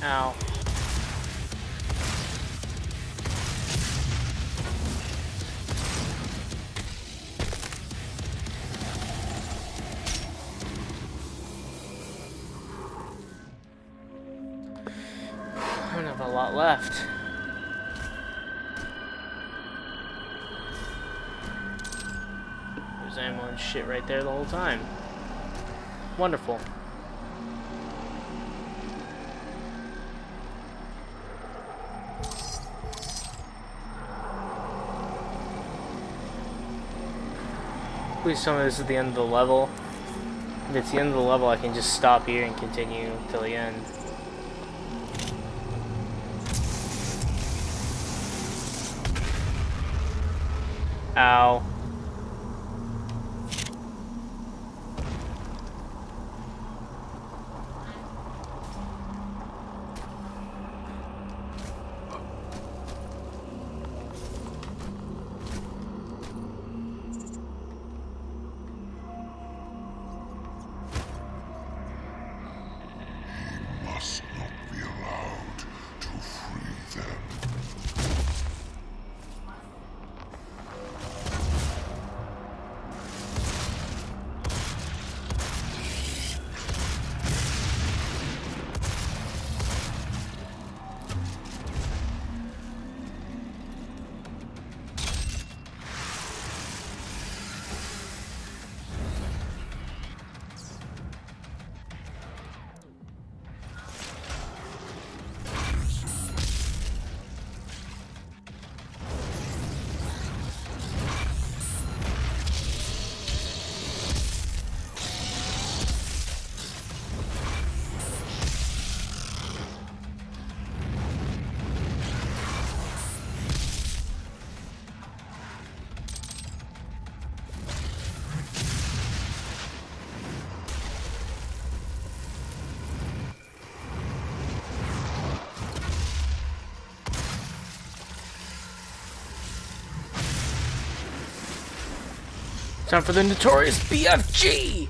Ow. I don't have a lot left. There's ammo and shit right there the whole time. Wonderful. Please tell me this is the end of the level. If it's the end of the level, I can just stop here and continue till the end. Ow. Must not be allowed to free them. Time for the notorious BFG!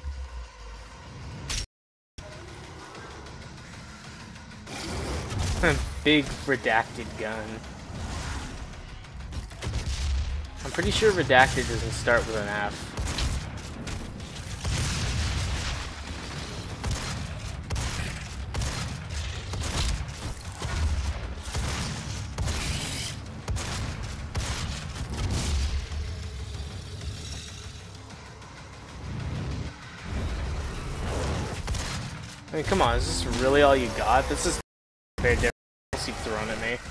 Big redacted gun. I'm pretty sure redacted doesn't start with an F. I mean, come on, is this really all you got? This is very different you've thrown at me.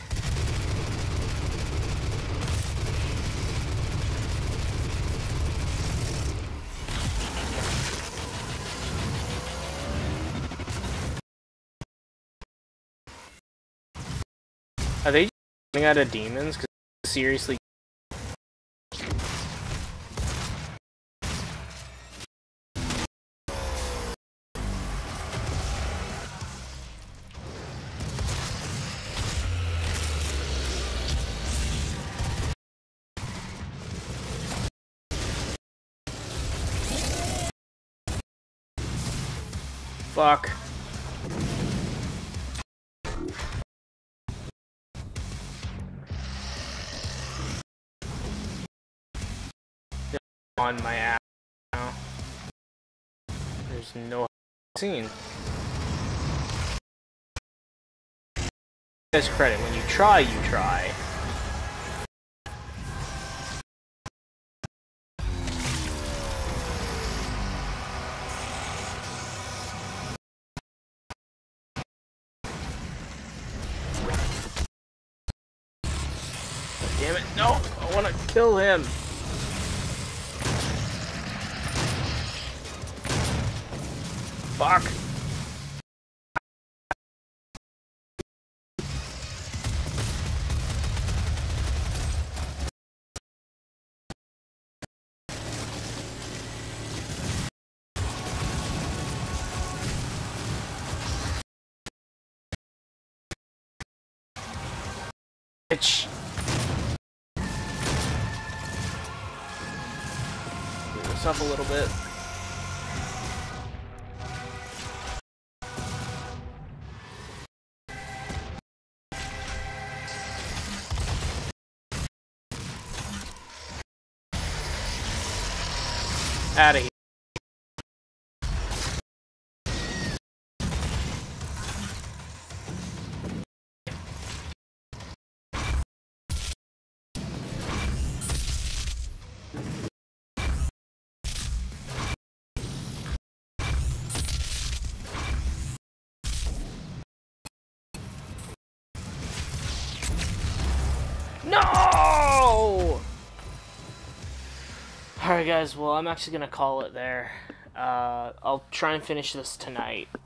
Are they just running out of demons? 'Cause seriously. Fuck. They're on my ass now. There's no scene. As credit, when you try, you try. Damn it, no! I wanna kill him! Fuck! Bitch! Up a little bit. Out of here. No! Alright guys, well I'm actually gonna call it there. I'll try and finish this tonight.